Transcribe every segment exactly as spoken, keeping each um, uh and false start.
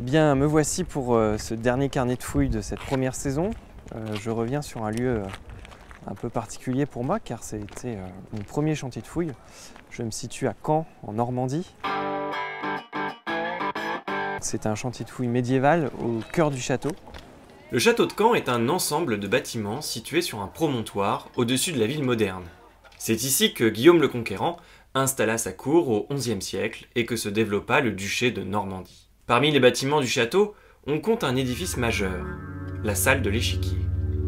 bien, me voici pour euh, ce dernier carnet de fouilles de cette première saison. Euh, je reviens sur un lieu euh, un peu particulier pour moi car c'était euh, mon premier chantier de fouilles. Je me situe à Caen, en Normandie. C'est un chantier de fouilles médiéval au cœur du château. Le château de Caen est un ensemble de bâtiments situés sur un promontoire au-dessus de la ville moderne. C'est ici que Guillaume le Conquérant installa sa cour au onzième siècle et que se développa le duché de Normandie. Parmi les bâtiments du château, on compte un édifice majeur, la salle de l'échiquier.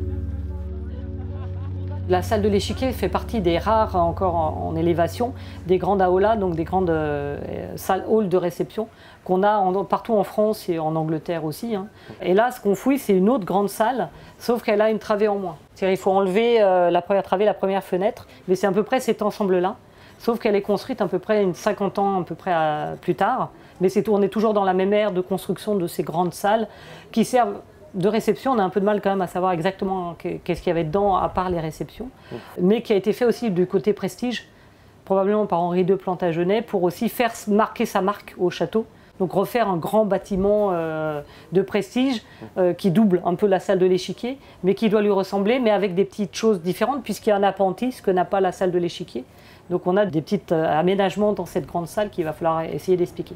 La salle de l'échiquier fait partie des rares encore en, en élévation, des grandes aulas, donc des grandes euh, salles halls de réception qu'on a en, partout en France et en Angleterre aussi. Hein. Et là, ce qu'on fouille, c'est une autre grande salle, sauf qu'elle a une travée en moins. C'est-à-dire il faut enlever euh, la première travée, la première fenêtre, mais c'est à peu près cet ensemble-là, sauf qu'elle est construite à peu près une cinquante ans à peu près à, plus tard, mais c'est, on est toujours dans la même ère de construction de ces grandes salles qui servent de réception. On a un peu de mal quand même à savoir exactement qu'est-ce qu'il y avait dedans à part les réceptions, mais qui a été fait aussi du côté prestige, probablement par Henri deux Plantagenet, pour aussi faire marquer sa marque au château. Donc refaire un grand bâtiment euh, de prestige euh, qui double un peu la salle de l'échiquier, mais qui doit lui ressembler, mais avec des petites choses différentes, puisqu'il y a un appentis, ce que n'a pas la salle de l'échiquier. Donc on a des petits euh, aménagements dans cette grande salle qu'il va falloir essayer d'expliquer.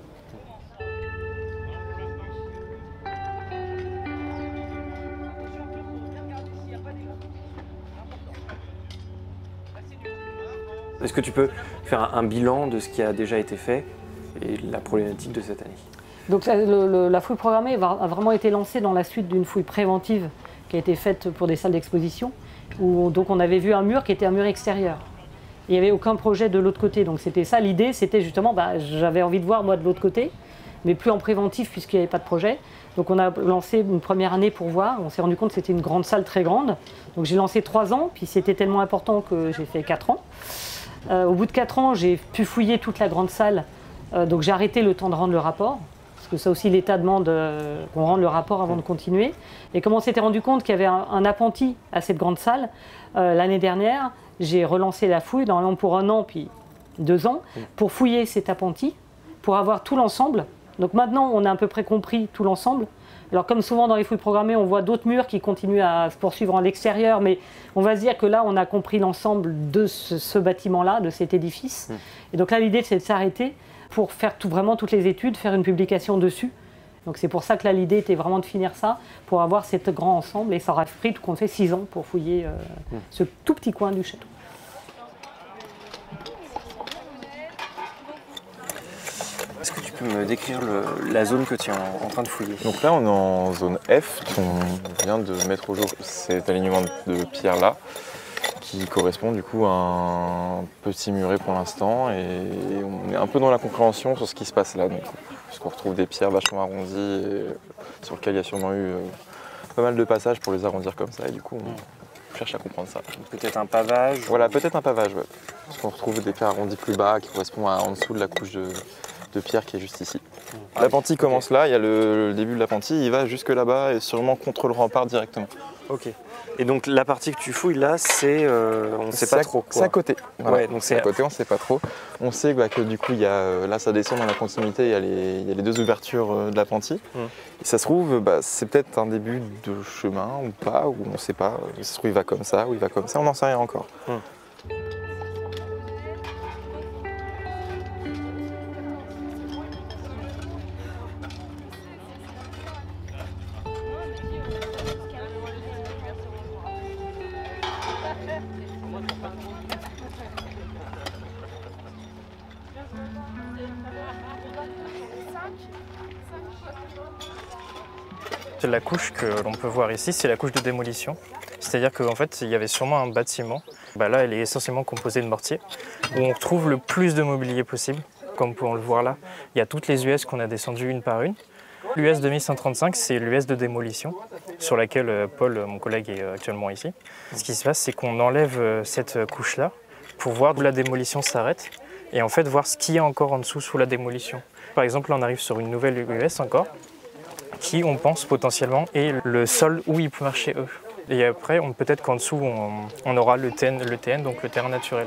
Est-ce que tu peux faire un bilan de ce qui a déjà été fait et la problématique de cette année? Donc le, le, la fouille programmée a vraiment été lancée dans la suite d'une fouille préventive qui a été faite pour des salles d'exposition, où donc on avait vu un mur qui était un mur extérieur. Il n'y avait aucun projet de l'autre côté, donc c'était ça l'idée, c'était justement, bah, j'avais envie de voir moi de l'autre côté, mais plus en préventif puisqu'il n'y avait pas de projet. Donc on a lancé une première année pour voir, on s'est rendu compte que c'était une grande salle très grande. Donc j'ai lancé trois ans, puis c'était tellement important que j'ai fait quatre ans. Euh, au bout de quatre ans, j'ai pu fouiller toute la grande salle, euh, donc j'ai arrêté le temps de rendre le rapport, parce que ça aussi l'État demande euh, qu'on rende le rapport avant de continuer. Et comme on s'était rendu compte qu'il y avait un, un appentis à cette grande salle, euh, l'année dernière, j'ai relancé la fouille, normalement pour un an, puis deux ans, pour fouiller cet appentis, pour avoir tout l'ensemble. Donc maintenant, on a à peu près compris tout l'ensemble. Alors comme souvent dans les fouilles programmées, on voit d'autres murs qui continuent à se poursuivre à l'extérieur, mais on va se dire que là, on a compris l'ensemble de ce, ce bâtiment-là, de cet édifice. Mmh. Et donc là, l'idée, c'est de s'arrêter pour faire tout, vraiment toutes les études, faire une publication dessus. Donc c'est pour ça que là, l'idée était vraiment de finir ça, pour avoir cet grand ensemble. Et ça aura pris tout compte fait six ans pour fouiller euh, mmh. ce tout petit coin du château. Est-ce que tu peux me décrire le, la zone que tu es en, en train de fouiller? Donc là, on est en zone F, on vient de mettre au jour cet alignement de pierres là, qui correspond du coup à un petit muret pour l'instant, et on est un peu dans la compréhension sur ce qui se passe là, donc, parce qu'on retrouve des pierres vachement arrondies, et sur lesquelles il y a sûrement eu euh, pas mal de passages pour les arrondir comme ça, et du coup on cherche à comprendre ça. Peut-être un pavage? Voilà, peut-être un pavage, ouais. Parce qu'on retrouve des pierres arrondies plus bas, qui correspondent à, en dessous de la couche de... de pierre qui est juste ici. Ah, l'appentis okay. commence là, il y a le, le début de l'appentis, il va jusque là-bas et sûrement contre le rempart directement. Ok. Et donc la partie que tu fouilles là, c'est, euh, on ne sait pas à, trop quoi. C'est à côté. Voilà. Ouais, donc c'est à côté, on ne sait pas trop. On sait bah, que du coup, il y a, là ça descend dans la continuité, il y a les, il y a les deux ouvertures de l'appentis. Hum. Et ça se trouve, bah, c'est peut-être un début de chemin ou pas, ou on ne sait pas. Ça se trouve, il va comme ça, ou il va comme ça, on n'en sait rien encore. Hum. La couche que l'on peut voir ici, c'est la couche de démolition. C'est-à-dire qu'en fait, il y avait sûrement un bâtiment. Bah là, elle est essentiellement composée de mortier, où on retrouve le plus de mobilier possible. Comme on peut le voir là, il y a toutes les U S qu'on a descendues une par une. L'U S deux mille cent trente-cinq, c'est l'U S de démolition, sur laquelle Paul, mon collègue, est actuellement ici. Ce qui se passe, c'est qu'on enlève cette couche-là pour voir d'où la démolition s'arrête, et en fait voir ce qu'il y a encore en dessous sous la démolition. Par exemple, là, on arrive sur une nouvelle U S encore, qui, on pense potentiellement, est le sol où il peut marcher eux. Et après, peut-être qu'en dessous, on, on aura le T N, le T N, donc le terrain naturel.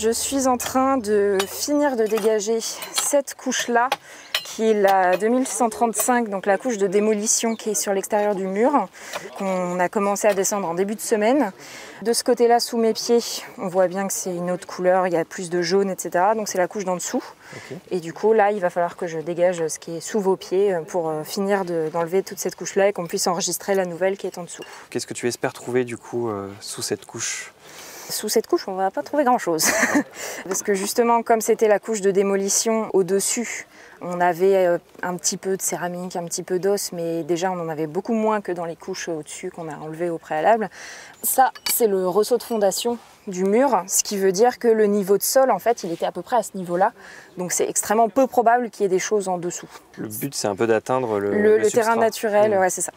je suis en train de finir de dégager cette couche-là, qui est la deux mille cent trente-cinq, donc la couche de démolition qui est sur l'extérieur du mur, qu'on a commencé à descendre en début de semaine. De ce côté-là, sous mes pieds, on voit bien que c'est une autre couleur, il y a plus de jaune, et cetera. Donc c'est la couche d'en dessous. Okay. Et du coup, là, il va falloir que je dégage ce qui est sous vos pieds pour finir de, d'enlever toute cette couche-là et qu'on puisse enregistrer la nouvelle qui est en dessous. Qu'est-ce que tu espères trouver du coup euh, sous cette couche ? Sous cette couche, on va pas trouver grand-chose. Parce que justement, comme c'était la couche de démolition au-dessus, on avait un petit peu de céramique, un petit peu d'os, mais déjà on en avait beaucoup moins que dans les couches au-dessus qu'on a enlevées au préalable. Ça, c'est le ressaut de fondation du mur, ce qui veut dire que le niveau de sol, en fait, il était à peu près à ce niveau-là. Donc c'est extrêmement peu probable qu'il y ait des choses en dessous. Le but, c'est un peu d'atteindre le, le, le, le terrain naturel, mmh. ouais, c'est ça.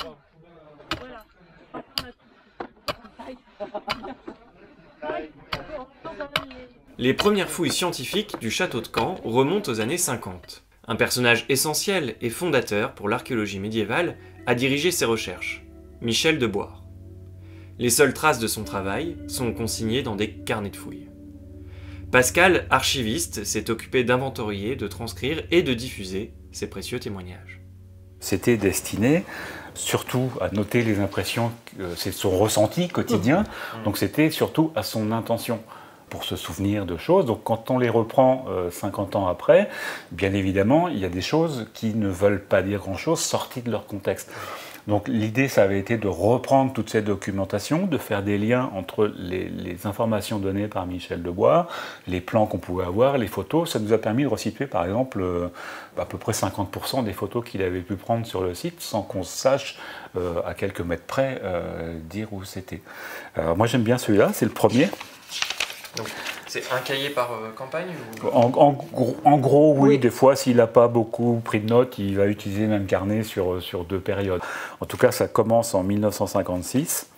Les premières fouilles scientifiques du château de Caen remontent aux années cinquante. Un personnage essentiel et fondateur pour l'archéologie médiévale a dirigé ses recherches, Michel de Boire. Les seules traces de son travail sont consignées dans des carnets de fouilles. Pascal, archiviste, s'est occupé d'inventorier, de transcrire et de diffuser ces précieux témoignages. C'était destiné surtout à noter les impressions, c'est son ressenti quotidien, donc c'était surtout à son intention, pour se souvenir de choses. Donc quand on les reprend euh, cinquante ans après, bien évidemment, il y a des choses qui ne veulent pas dire grand-chose sorties de leur contexte. Donc l'idée, ça avait été de reprendre toute cette documentation, de faire des liens entre les, les informations données par Michel de Boire, les plans qu'on pouvait avoir, les photos. Ça nous a permis de resituer, par exemple, euh, à peu près cinquante pour cent des photos qu'il avait pu prendre sur le site, sans qu'on sache, euh, à quelques mètres près, euh, dire où c'était. Alors moi, j'aime bien celui-là, c'est le premier. Donc, c'est un cahier par euh, campagne ou... en, en, en gros, oui. oui. Des fois, s'il n'a pas beaucoup pris de notes, il va utiliser le même carnet sur, sur deux périodes. En tout cas, ça commence en mille neuf cent cinquante-six.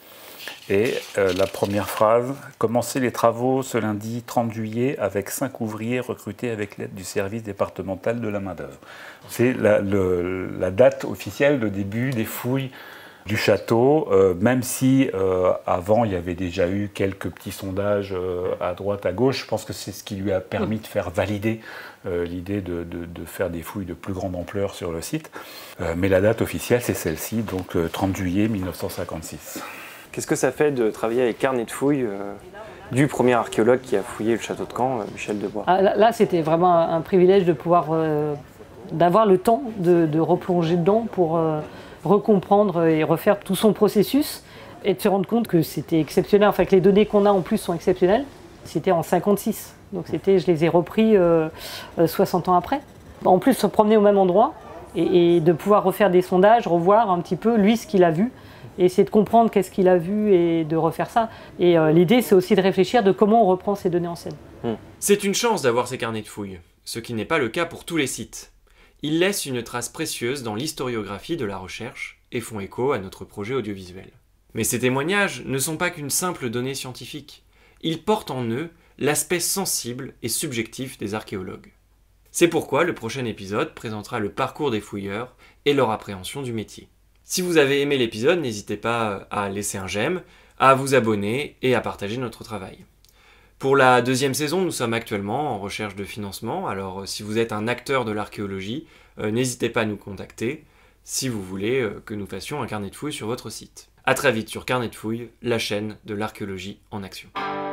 Et euh, la première phrase, « Commencer les travaux ce lundi trente juillet avec cinq ouvriers recrutés avec l'aide du service départemental de la main-d'œuvre. » C'est la, le, la date officielle de début des fouilles du château, euh, même si euh, avant il y avait déjà eu quelques petits sondages euh, à droite, à gauche. Je pense que c'est ce qui lui a permis de faire valider euh, l'idée de, de, de faire des fouilles de plus grande ampleur sur le site. Euh, mais la date officielle, c'est celle-ci, donc euh, trente juillet mille neuf cent cinquante-six. Qu'est-ce que ça fait de travailler avec carnet de fouilles euh, du premier archéologue qui a fouillé le château de Caen, euh, Michel de Boire? Ah, Là, là c'était vraiment un, un privilège de pouvoir, euh, d'avoir le temps de, de replonger dedans pour euh, recomprendre et refaire tout son processus et de se rendre compte que c'était exceptionnel, enfin que les données qu'on a en plus sont exceptionnelles. C'était en cinquante-six, donc c'était, je les ai repris euh, soixante ans après. En plus, se promener au même endroit et, et de pouvoir refaire des sondages, revoir un petit peu lui ce qu'il a vu et essayer de comprendre qu'est-ce qu'il a vu et de refaire ça. Et euh, l'idée, c'est aussi de réfléchir de comment on reprend ces données en scène. C'est une chance d'avoir ces carnets de fouilles, ce qui n'est pas le cas pour tous les sites. Ils laissent une trace précieuse dans l'historiographie de la recherche et font écho à notre projet audiovisuel. Mais ces témoignages ne sont pas qu'une simple donnée scientifique. Ils portent en eux l'aspect sensible et subjectif des archéologues. C'est pourquoi le prochain épisode présentera le parcours des fouilleurs et leur appréhension du métier. Si vous avez aimé l'épisode, n'hésitez pas à laisser un j'aime, à vous abonner et à partager notre travail. Pour la deuxième saison, nous sommes actuellement en recherche de financement, alors si vous êtes un acteur de l'archéologie, euh, n'hésitez pas à nous contacter si vous voulez euh, que nous fassions un carnet de fouilles sur votre site. A très vite sur Carnet de fouilles, la chaîne de l'archéologie en action.